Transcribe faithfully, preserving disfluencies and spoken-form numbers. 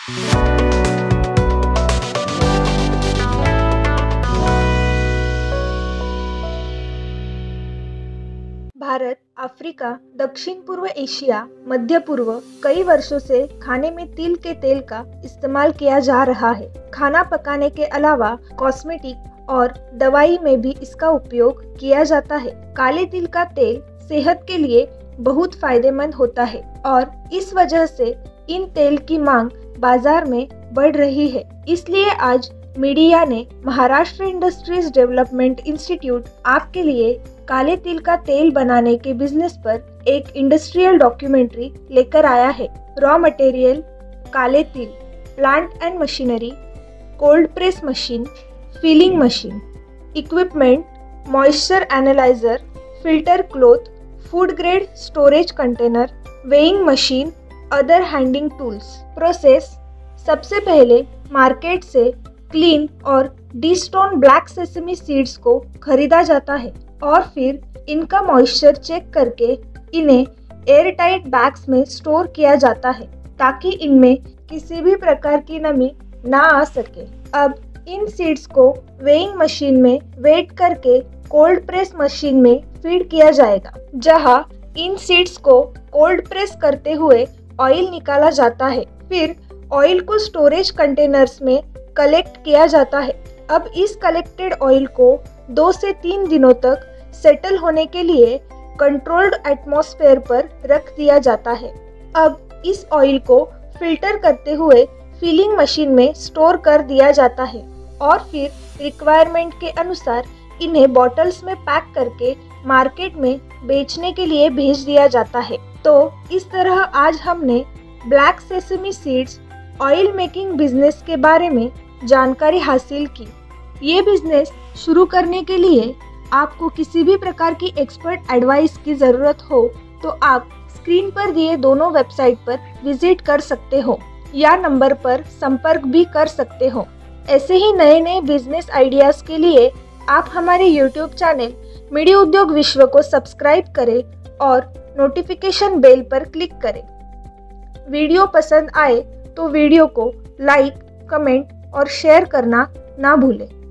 Bharat, Africa, दक्षिण पूर्व Asia, मध्य पूर्व कई वर्षों से खाने में तिल के तेल का इस्तेमाल किया जा रहा है। खाना पकाने के अलावा कॉस्मेटिक और दवाई में भी इसका उपयोग किया जाता है। काले तिल का तेल सेहत के लिए बहुत फायदेमंद होता है और इस वजह से इन तेल की मांग बाजार में बढ़ रही है। इसलिए आज मीडिया ने महाराष्ट्र इंडस्ट्रीज डेवलपमेंट इंस्टीट्यूट आपके लिए काले तिल का तेल बनाने के बिजनेस पर एक इंडस्ट्रियल डॉक्यूमेंट्री लेकर आया है। रॉ मटेरियल, काले तिल, plant and machinery, cold press machine, filling machine, equipment, moisture analyser, filter cloth, food grade storage container, weighing machine, other handling tools. Process: सबसे पहले मार्केट से क्लीन और डीस्टोन ब्लैक सेसमी सीड्स को खरीदा जाता है और फिर इनका मॉइस्चर चेक करके इन्हें एयर टाइट बैग्स में स्टोर किया जाता है ताकि इनमें किसी भी प्रकार की नमी ना आ सके। अब इन सीड्स को वेइंग मशीन में वेट करके कोल्ड प्रेस मशीन में फीड किया जाएगा, जहां इन सीड्स को कोल्ड प्रेस करते हुए ऑयल निकाला जाता है। फिर ऑयल को स्टोरेज कंटेनर्स में कलेक्ट किया जाता है। अब इस कलेक्टेड ऑयल को दो से तीन दिनों तक सेटल होने के लिए कंट्रोल्ड एटमॉस्फेयर पर रख दिया जाता है। अब इस ऑयल को फिल्टर करते हुए फिलिंग मशीन में स्टोर कर दिया जाता है और फिर रिक्वायरमेंट के अनुसार इन्हें बॉटल्स में पैक करके मार्केट में बेचने के लिए भेज दिया जाता है। तो इस तरह आज हमने black sesame seeds oil making business के बारे में जानकारी हासिल की। ये बिजनेस शुरू करने के लिए आपको किसी भी प्रकार की एक्सपर्ट एडवाइस की ज़रूरत हो तो आप स्क्रीन पर दिए दोनों वेबसाइट पर विजिट कर सकते हो या नंबर पर संपर्क भी कर सकते हो। ऐसे ही नए नए बिजनेस आइडियाज़ के लिए आप हमारे यूट्यूब चैनल मीडिया उद्योग विश्व को सब्सक्राइब करें और नोटिफिकेशन बेल पर क्लिक करें। वीडियो पसंद आए तो वीडियो को लाइक, कमेंट और शेयर करना ना भूलें।